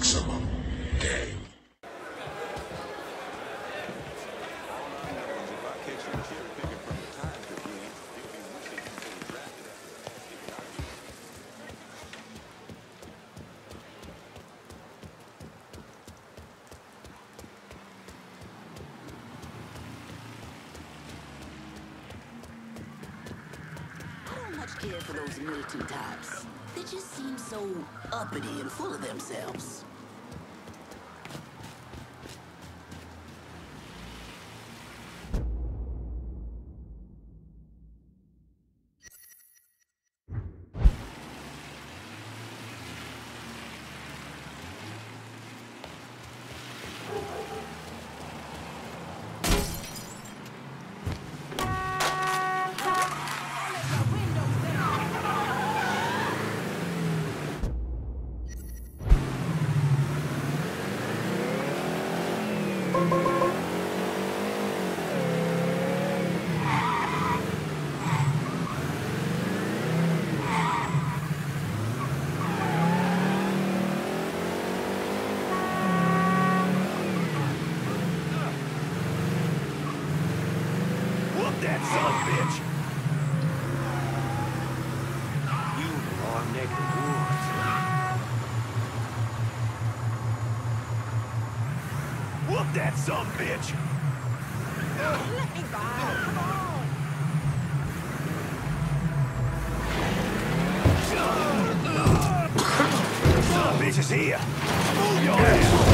maximum gain. Care for those militant types. They just seem so uppity and full of themselves. That son of a bitch! Let me by! Come on! Son of a bitch is here! Move your ass!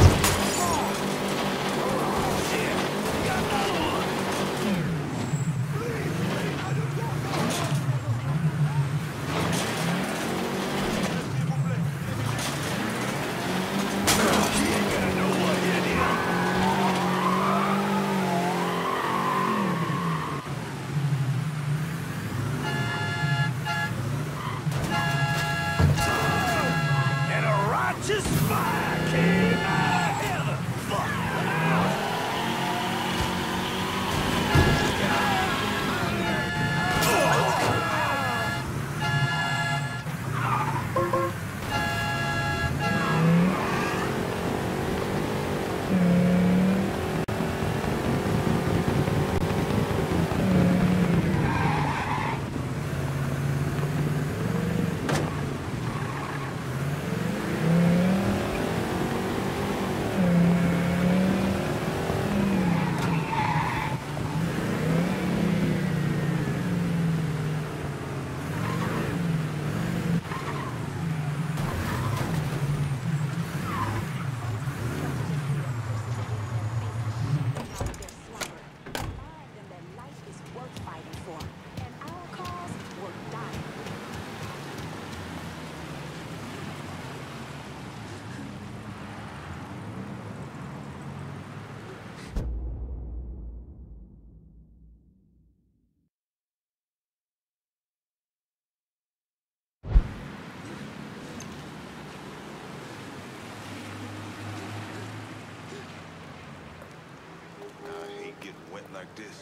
Like this.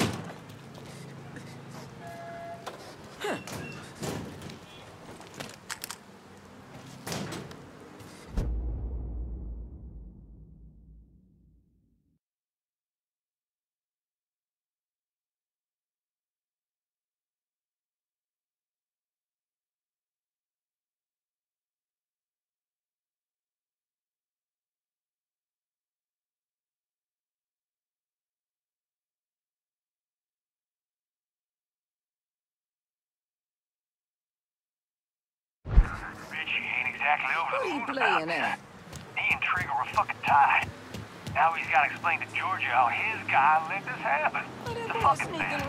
Exactly over the moon about at? He and Trigger were fucking tied. Now he's got to explain to Georgia how his guy let this happen. It's a fucking mess.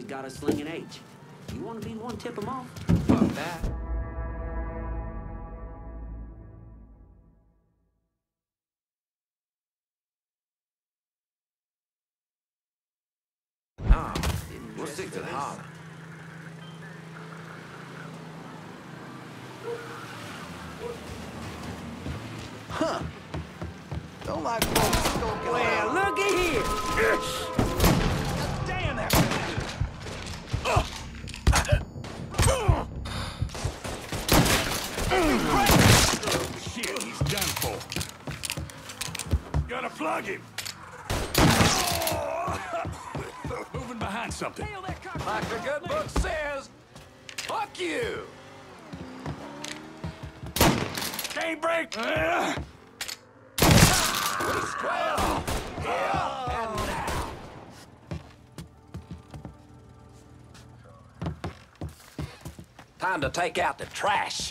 got a slinging H. You want to be one, tip him off? Fuck that. Nah, we'll stick to the holler. Huh. Don't like folks skulking Well, looky here! Damn that! Shit, he's done for. Gotta plug him. Moving behind something. Like the good book says, fuck you! Can't break. Police 12, here and now. Time to take out the trash.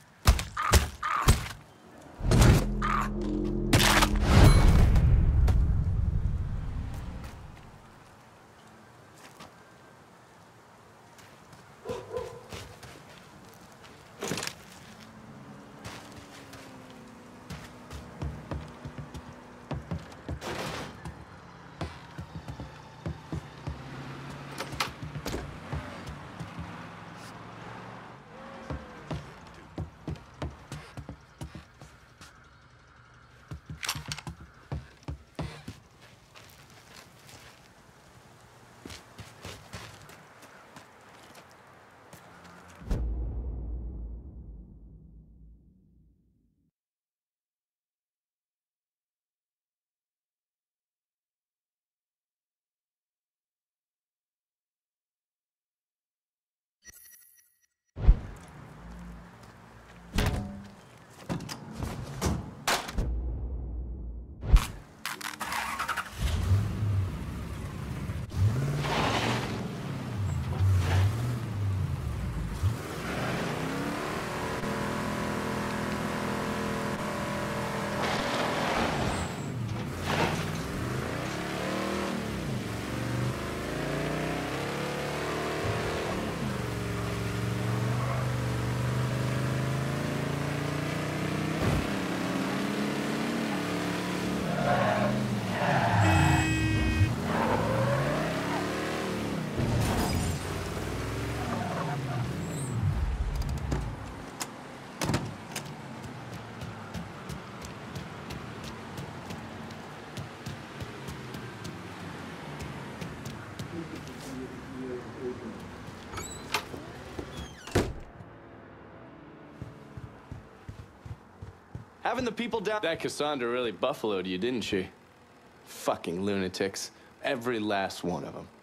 Having the people down... That Cassandra really buffaloed you, didn't she? Fucking lunatics. Every last one of them.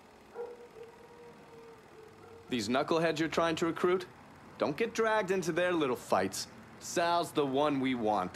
These knuckleheads you're trying to recruit? Don't get dragged into their little fights. Sal's the one we want.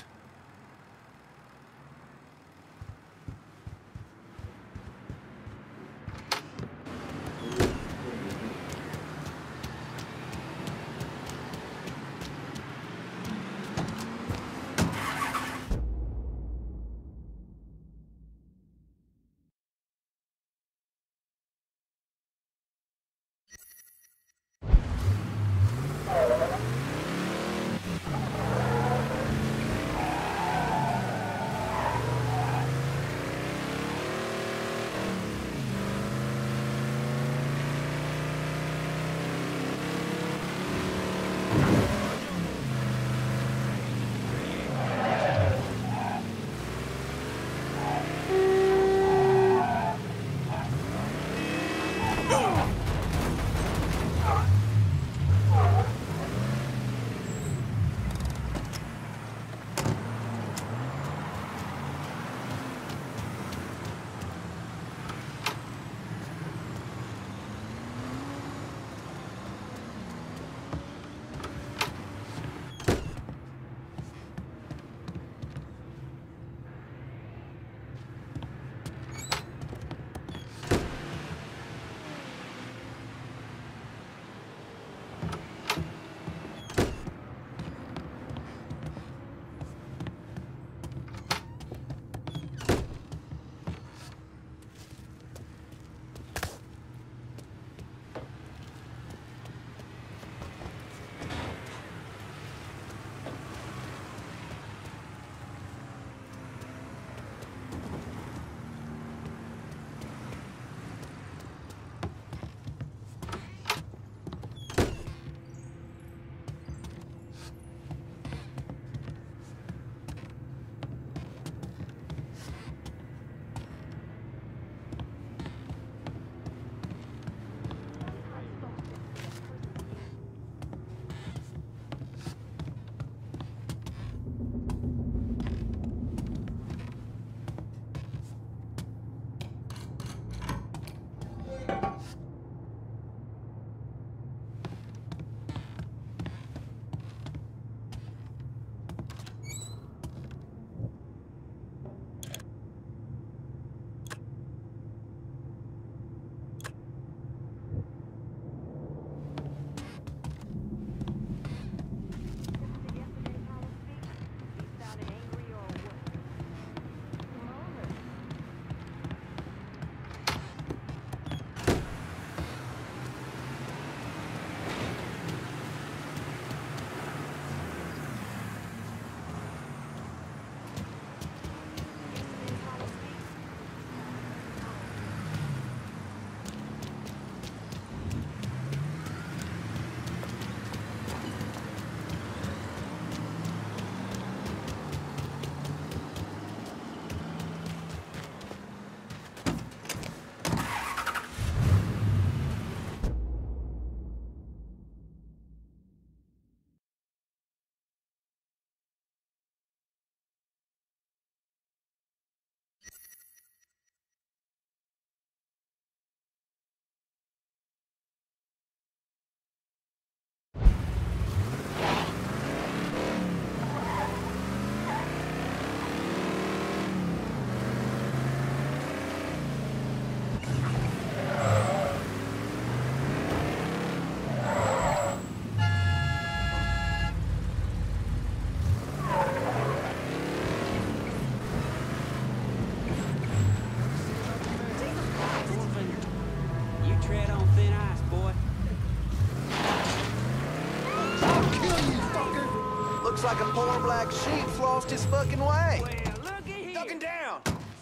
like a poor black sheep's lost his fucking way. Well, looky here. Ducking down.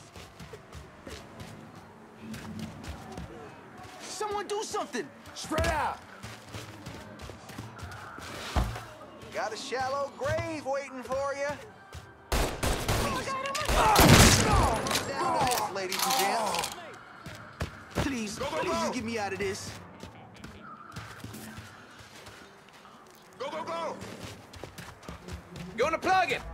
Someone do something. Spread out. Got a shallow grave waiting for you. Down to this, ladies and gents. Please, please just get me out of this. Go, go, go. Gonna plug it.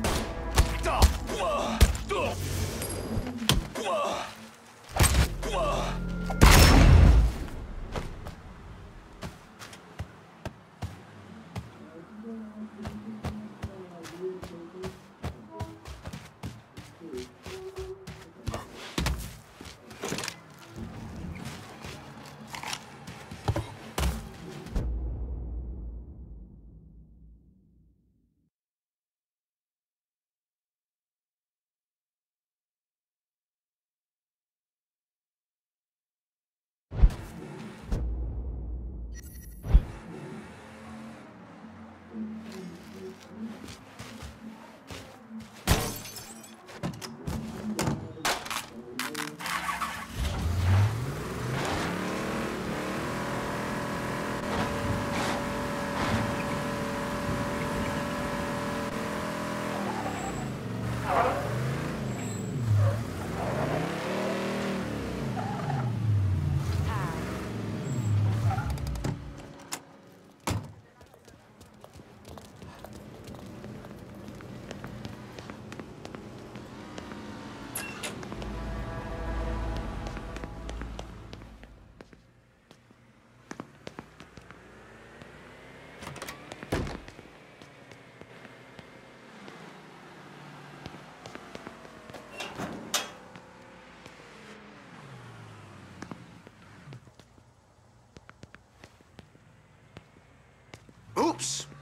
Oops.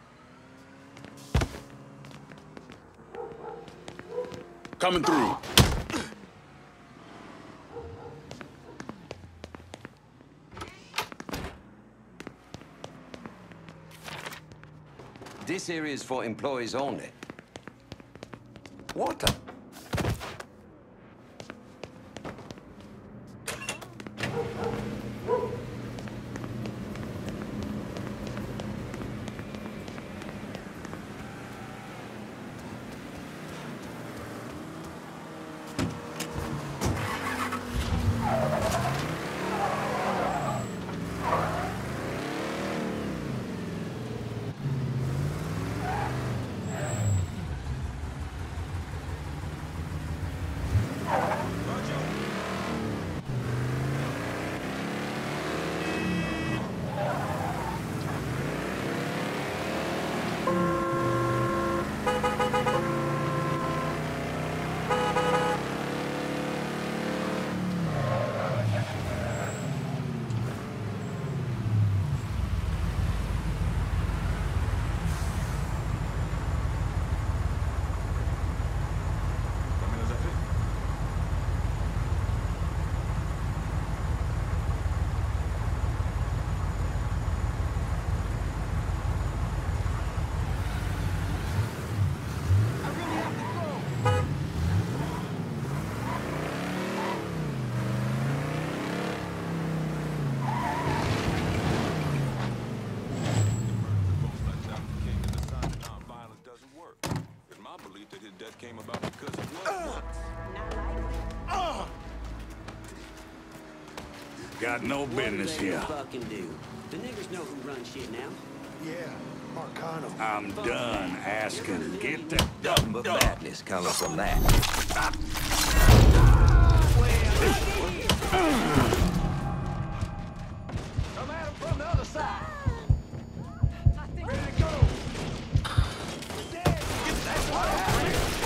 Coming through. This area is for employees only. What the? Came about because of what? Got no business here. Fucking do. The niggers know who runs shit now. Yeah, Marcano. I'm done asking. Get the Nothing but madness coming from that. Come at him from the other side. Ready to go. That's what happened.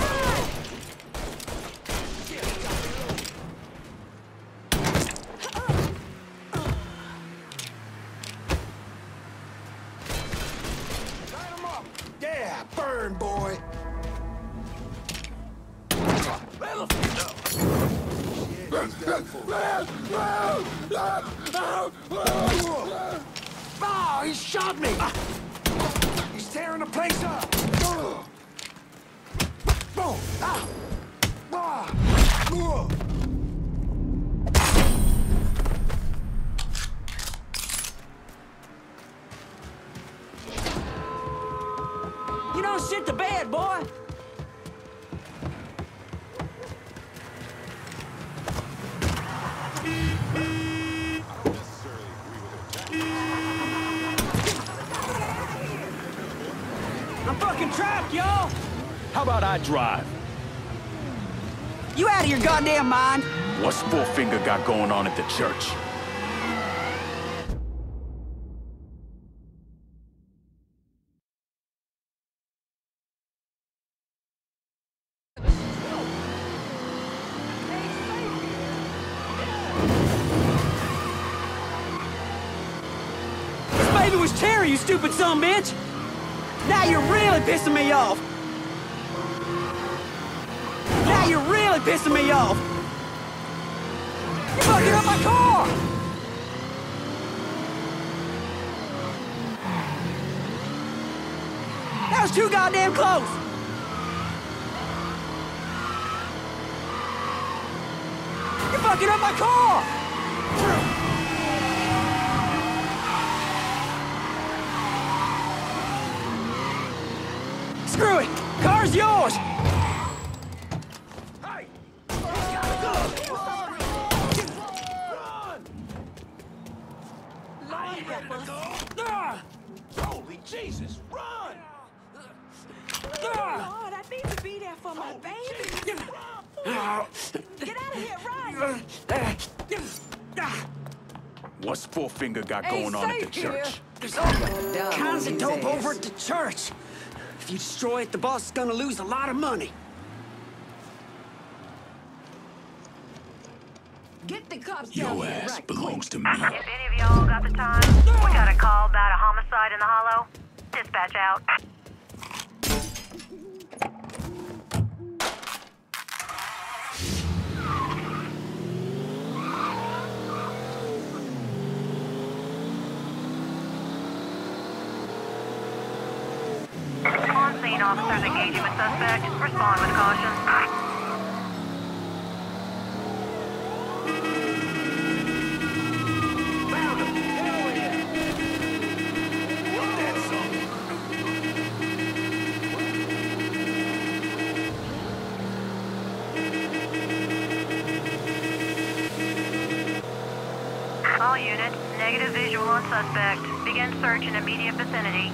Yeah, burn, boy. Oh, he shot me! He's tearing the place up! Boom! Ah! You don't shit the bed, boy! I'm fucking trapped, y'all! How about I drive? You out of your goddamn mind? What's Four-Finger got going on at the church? This baby was Terry, you stupid sumbitch! Now you're really pissing me off! Now you're really pissing me off! You're fucking up my car! That was too goddamn close! You're fucking up my car! Screw it! Car's yours! Holy Jesus, run! Lord, I need to be there for my baby. Get out of here, run! What's Four-Finger got going on at the church? There's all kinds of dope over at the church. If you destroy it, the boss is gonna lose a lot of money. Get the cops down Your here ass right belongs to me. If any of y'all got the time, we got a call about a homicide in the Hollow. Dispatch out. On scene, officers engaging with suspect. Respond with caution. All units, negative visual on suspect. Begin search in immediate vicinity.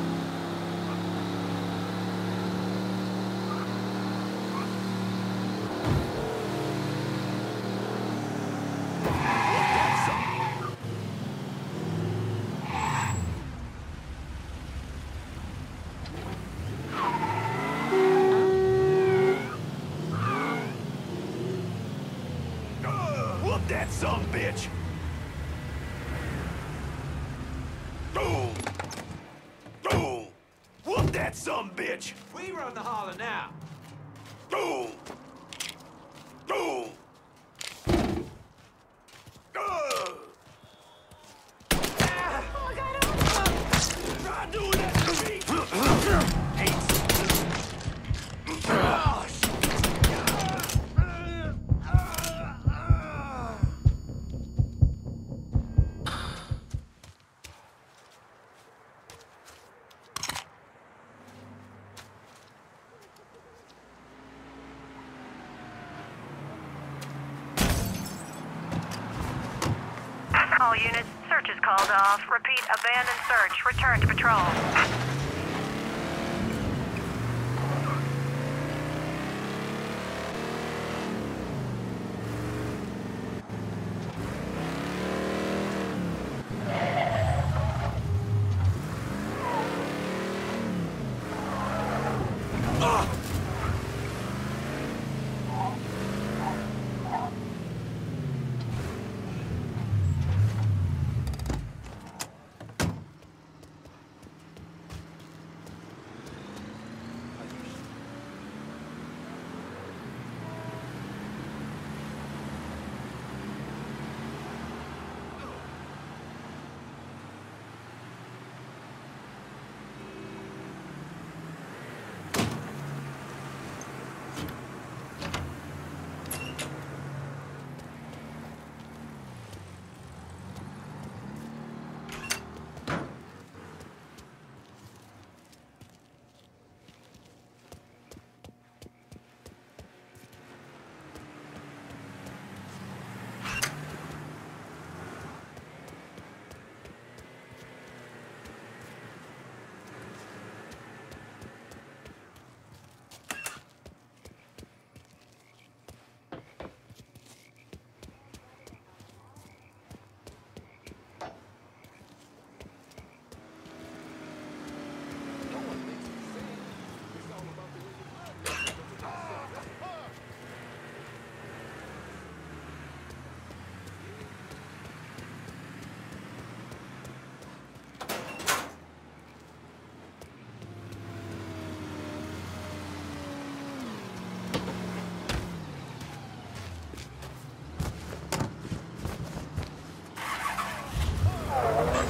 Whoop that sumbitch! Whoop that sumbitch! We run the holler now. Try doing that to me! All units, search is called off. Repeat, abandon search. Return to patrol.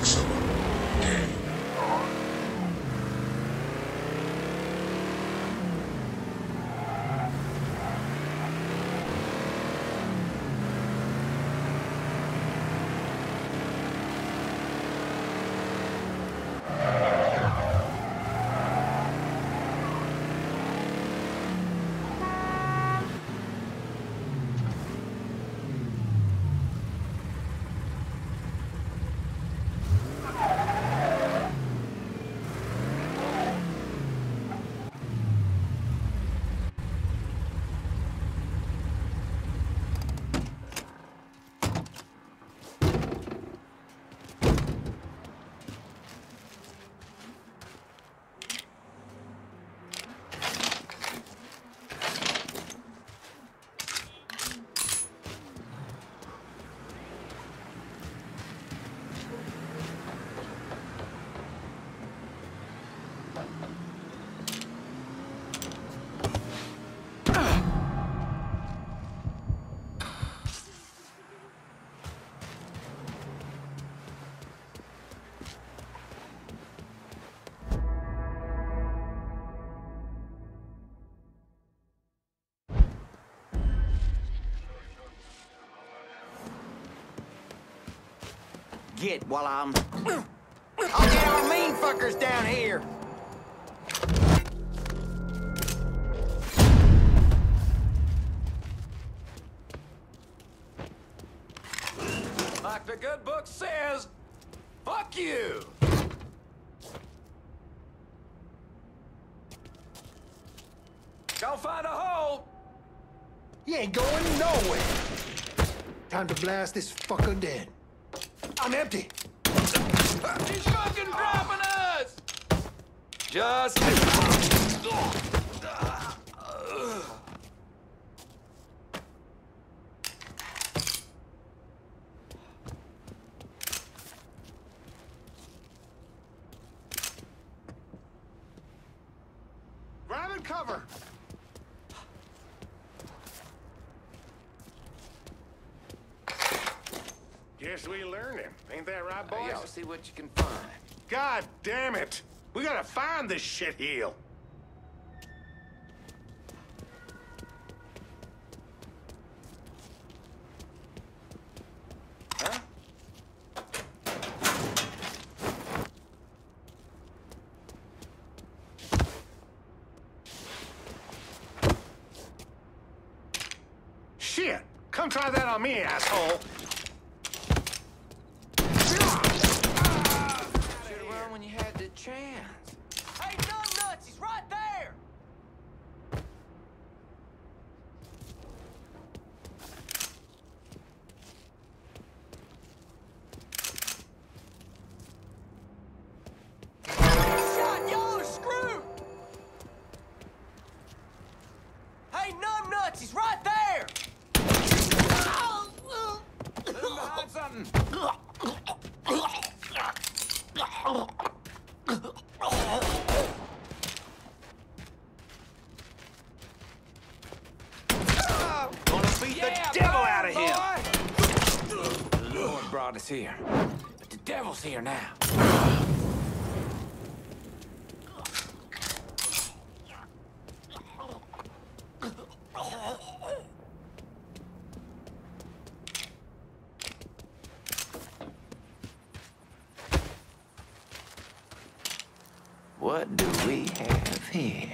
Maximum gain. Get while I'm... I'll get our mean fuckers down here! Like the good book says, fuck you! Go find a hole! You ain't going nowhere. Time to blast this fucker dead. I'm empty. He's fucking dropping us! Just... Grabbing cover. Guess we learned him. Ain't that right, boys? Y'all see what you can find. God damn it! We gotta find this shitheel. Huh? Shit! Come try that on me, asshole! Should've run when you had the chance. Hey, nuts! He's right there! Shot! Y'all are screwed! Hey, nuts! He's right there! Behind something! Gonna beat the devil out of him! The Lord brought us here, but the devil's here now. What do we have here?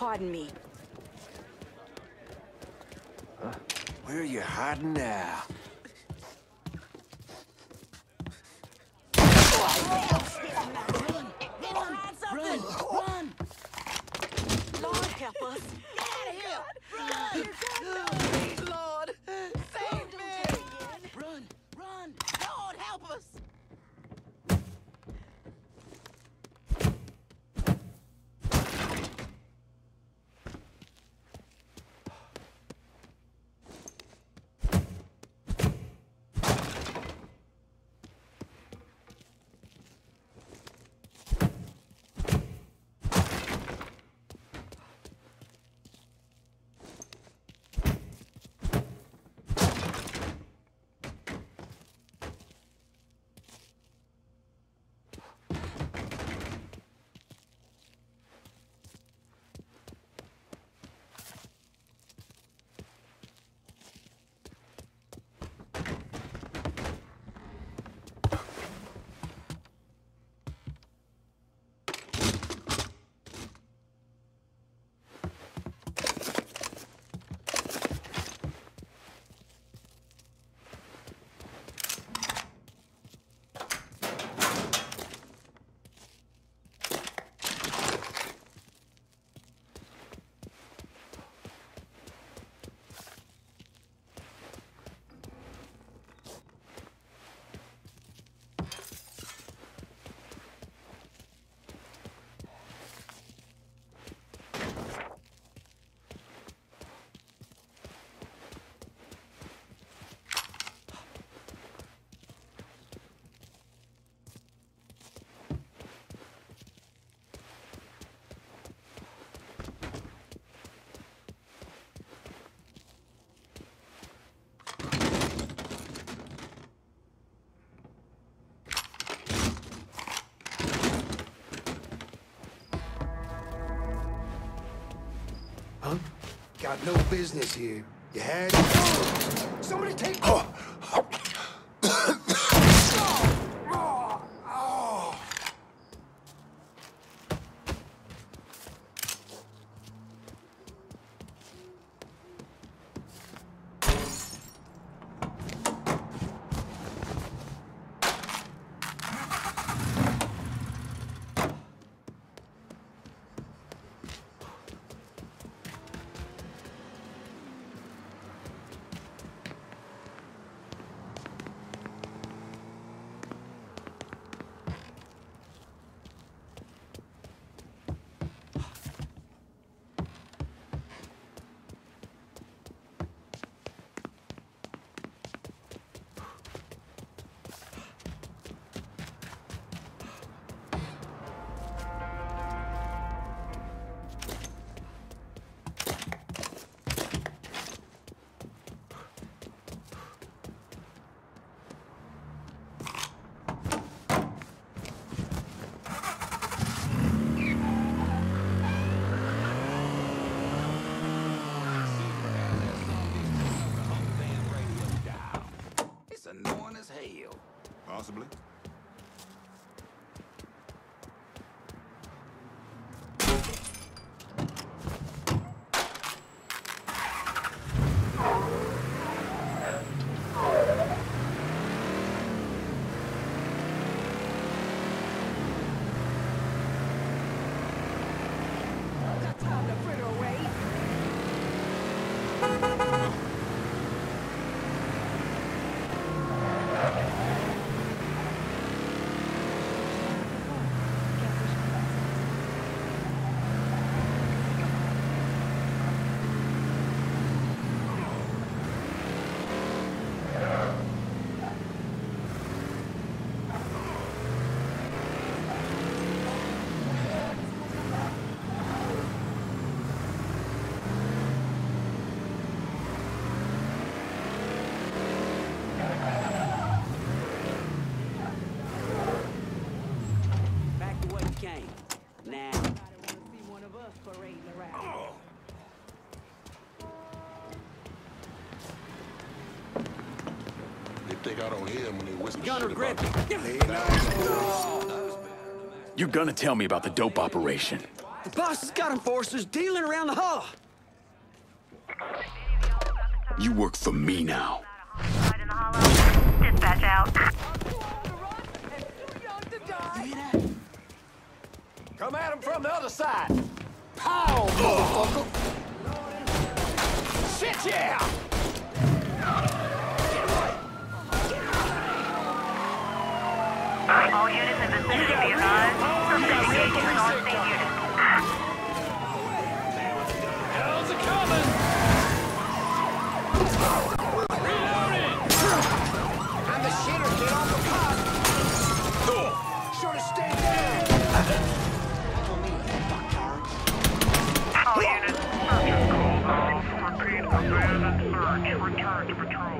Pardon me. Where are you hiding now? Run! Lord help us. Get out of here! Run! Please, Lord. Save me. Run! Lord, help us! Huh? Got no business here. You had... Somebody take... Possibly. Time to fritter away. Back to what you came. Now. I don't want to see one of us parading around. They think I don't hear them when they whisper Gunner shit grip. about me. You're gonna tell me about the dope operation. The boss has got enforcers dealing around the hall. You work for me now. Dispatch out. Come at him from the other side. Pow, motherfucker! Shit, yeah! All units have been sent to be advised. Suspect engaging with on-scene units. Hell's a coming! Reloading! I'm the shitter, get off the pot! Should've stayed down! I don't need fucktards. All units, search is called off. Repeat, abandoned search. Return to patrol.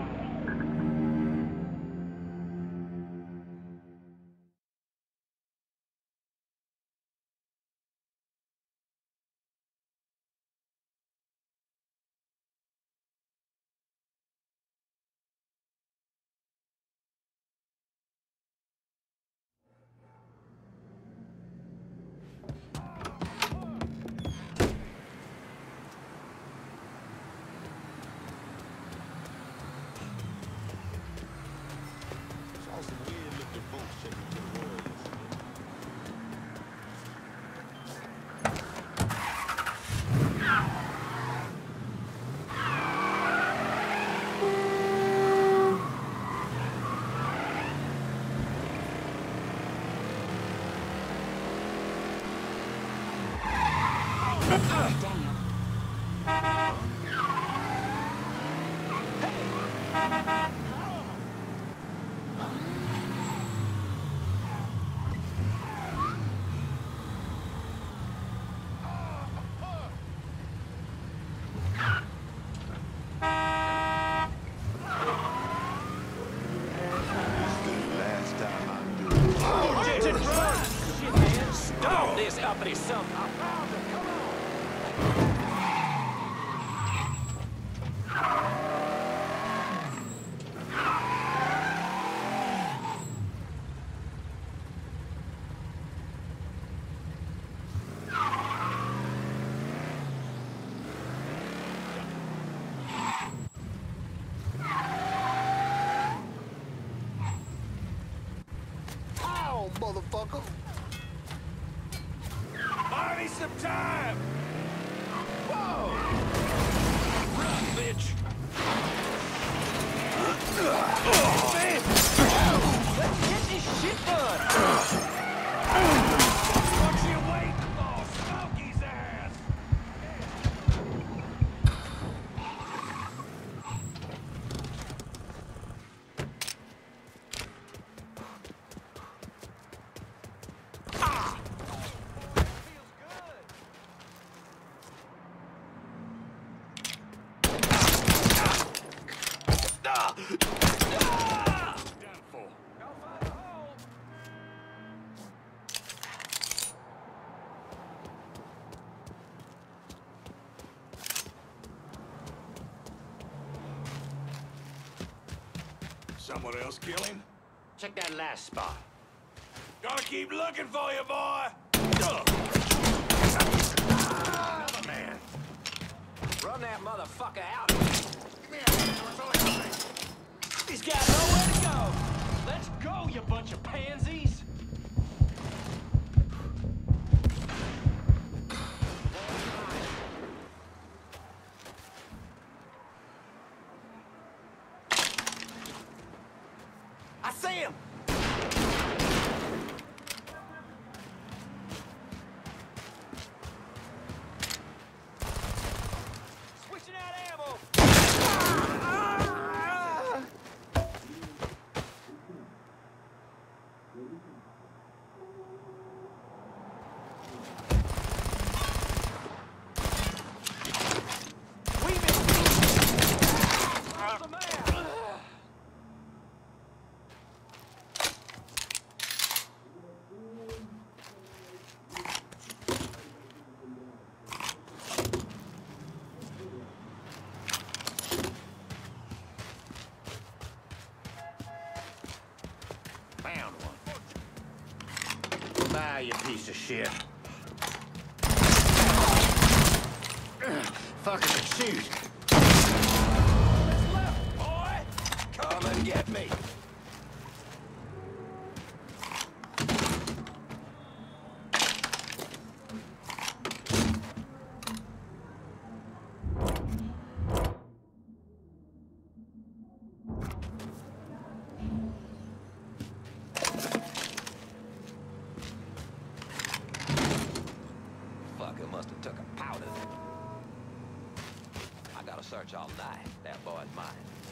Stop this uppity something! I found her, come on! Pow, motherfucker! Buy me some time! Whoa! Run, bitch! Man! Let's get this shit done! What you waiting for? Smokey's ass! Someone else kill him? Check that last spot. Gonna keep looking for you, boy! Another man! Run that motherfucker out! He's got nowhere to go! Let's go, you bunch of pansies! I see him! Switching out ammo! Found one. Bye, you piece of shit. motherfuckers that shoot. What's left, boy? Come and get me. Fucker must have took a powder. I gotta search all night. That boy's mine.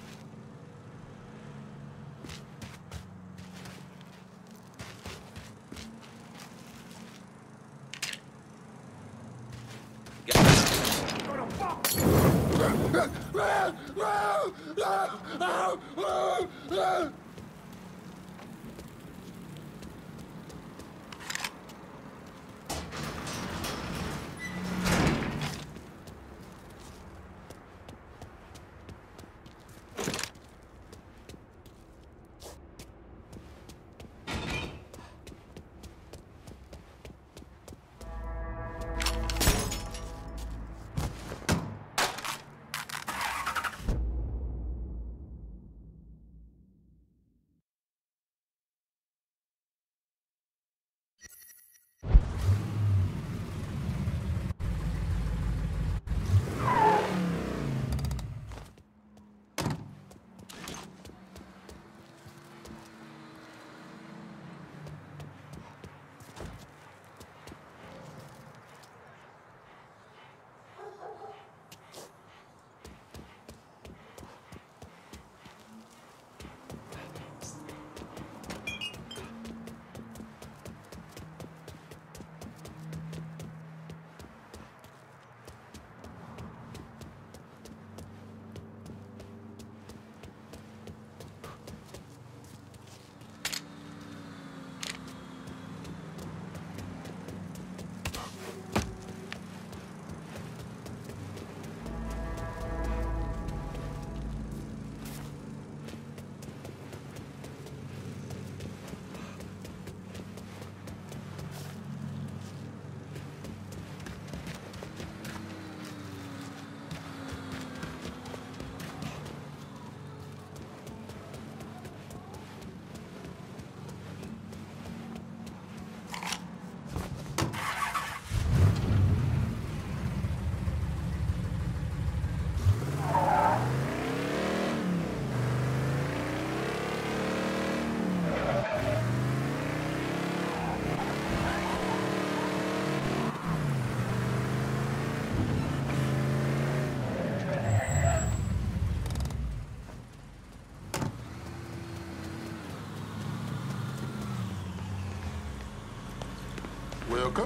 Welcome.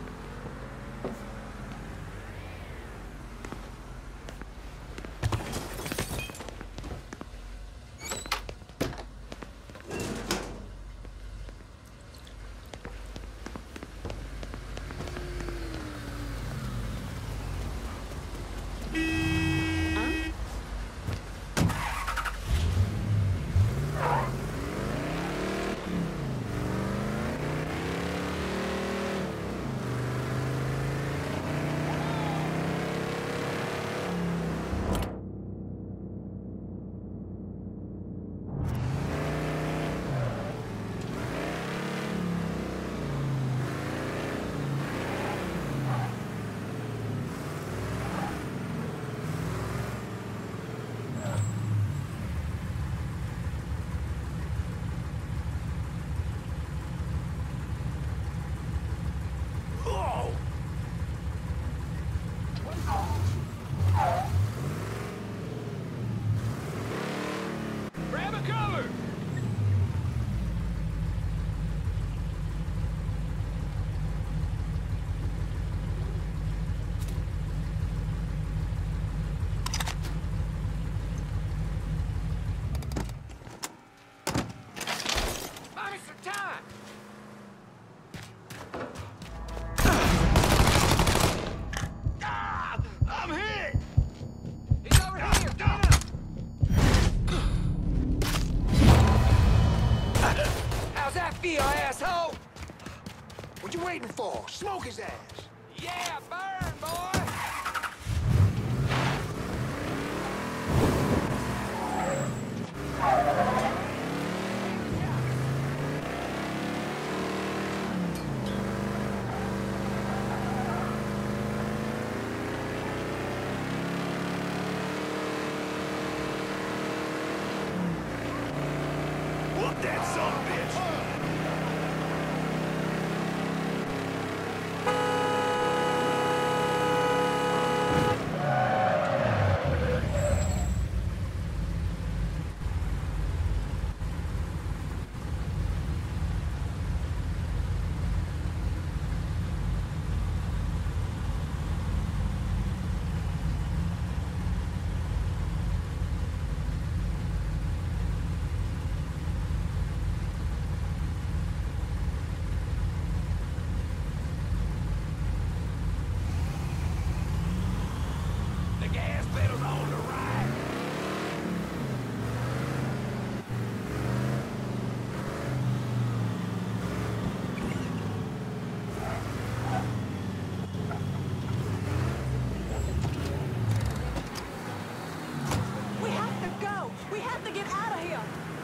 Grab a cover! Mommy, some time! Ah! I'm hit! He's over here! Get him! How's that feel, asshole? What you waiting for? Smoke his ass. Yeah, burn, boy! Whoop that son of a bitch! The gas pedal's on the right. We have to go. We have to get out of here.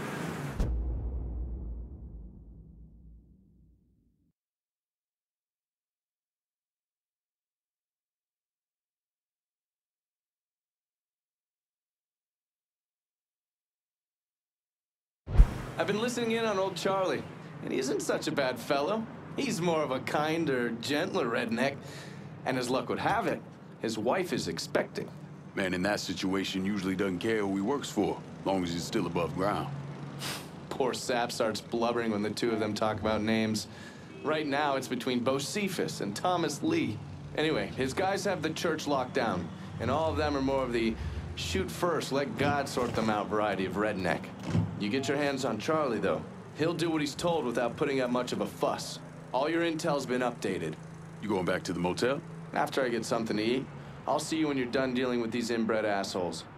I've been listening in on old Charlie, and he isn't such a bad fellow. He's more of a kinder, gentler redneck. And as luck would have it, his wife is expecting. Man in that situation usually doesn't care who he works for, long as he's still above ground. Poor Sap starts blubbering when the two of them talk about names. Right now, it's between Bocephus and Thomas Lee. Anyway, his guys have the church locked down, and all of them are more of the shoot first, let God sort them out variety of redneck. You get your hands on Charlie, though. He'll do what he's told without putting up much of a fuss. All your intel's been updated. You going back to the motel? After I get something to eat, I'll see you when you're done dealing with these inbred assholes.